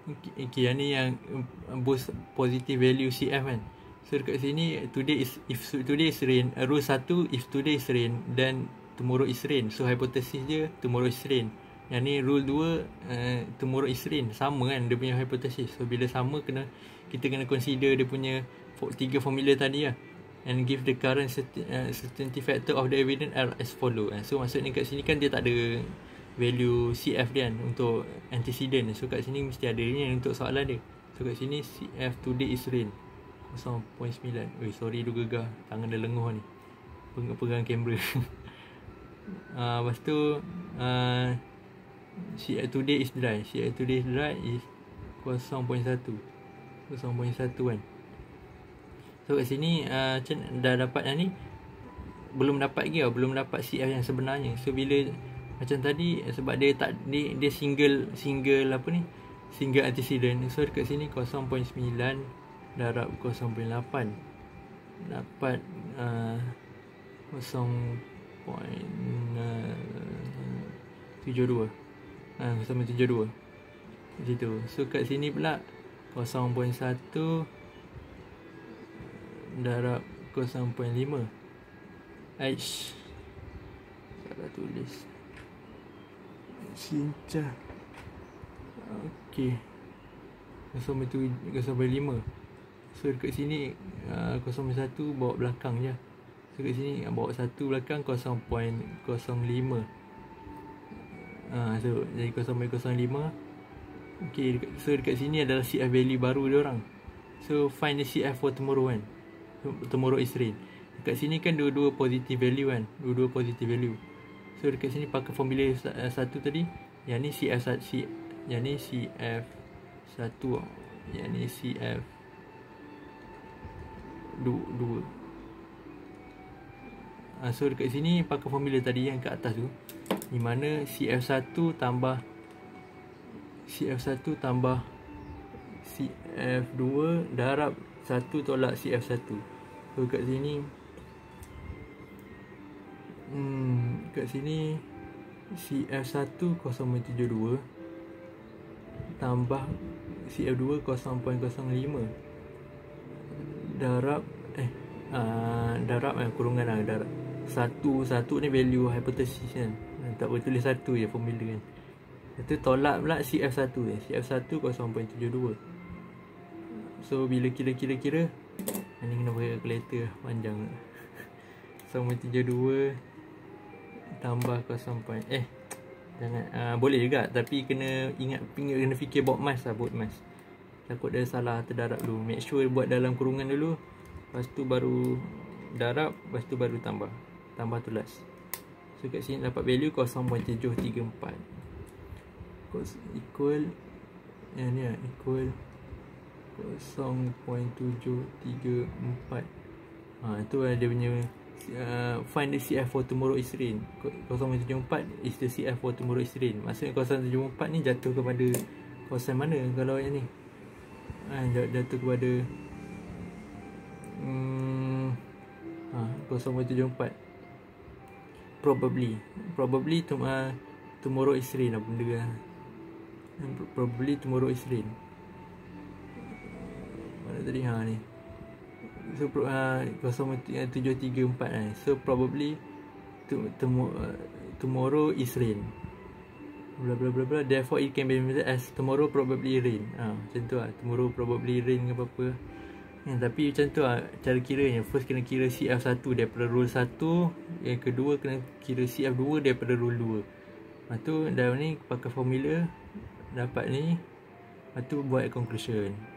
Okay, yang ni yang boost positive value CF kan. So dekat sini today is, if today is rain, rule 1, if today is rain then tomorrow is rain. So hypothesis dia tomorrow is rain. Yang ni rule 2, tomorrow is rain. Sama kan dia punya hypothesis. So bila sama, kita kena consider dia punya 3 formula tadi lah. And give the current certainty factor of the evidence as follow. So maksudnya kat sini kan dia tak ada value CF dia kan untuk antecedent. So kat sini mesti ada ni untuk soalan dia. So kat sini CF today is rain 0.9. Sorry tu gegar, tangan dah lenguh ni pegang kamera. Lepas tu CF today is dry. CF today is dry is 0.1 kan. So kat sini dah dapat yang ni, belum dapat lagi belum dapat CF yang sebenarnya. So bila macam tadi, sebab dia tak dia single apa ni, single antecedent. So dekat sini 0.9 darab 0.8 dapat 0.72 0.72 situ. So kat sini pula 0.1 darab 0.5. Aish, salah tulis. Cincah. Okey. 0.5. So dekat sini 0.1 bawa belakang je. So dekat sini bawa 1 belakang 0.05. So jadi 0.05. Okey, so dekat sini adalah CF value baru dia orang. So find the CF for tomorrow kan. Tomorrow is rain. Dekat sini kan dua-dua positive value kan. Dua-dua positive value. So dekat sini pakai formula satu tadi. Yang ni CF1, yang ni CF1, yang ni CF2. So dekat sini pakai formula tadi yang kat atas tu, di mana CF1 tambah CF2 darab 1 tolak CF1. So kat sini CF1 0.72 tambah CF2 0.05 darab kurungan darab 1 ni value hypothesis kan. Tak boleh tulis 1 je formula kan. Itu tolak pula CF1 ni. CF1 0.72. So bila kira-kira ni kena pakai calculator panjang. 0.72 tambah 0. Jangan boleh juga, tapi kena kena fikir buat mas lah, buat mas. Takut dia salah terdarab dulu. Make sure buat dalam kurungan dulu. Lepas tu baru darab, lepas tu baru tambah tulas. So kat sini dapat value 0.734. Equal yang ni lah, equal 0.734. Itu lah dia punya find the CF for tomorrow is rain. 0.74 is the CF for tomorrow is rain. Maksudnya 0.74 ni jatuh kepada kawasan mana kalau yang ni? Jatuh kepada 0.74. Probably tomorrow is rain lah benda lah. Probably tomorrow is rain. Mana tadi ni? So 0.734 So probably tomorrow is rain. Bla bla bla bla. Therefore it can be written as tomorrow probably rain. Macam tu lah. Tomorrow probably rain ke apa-apa. Tapi macam tu lah cara kiranya. First kena kira CF1 daripada rule 1. Yang kedua kena kira CF2 daripada rule 2. Lepas tu dah ni pakai formula dapat ni. Lepas tu buat conclusion.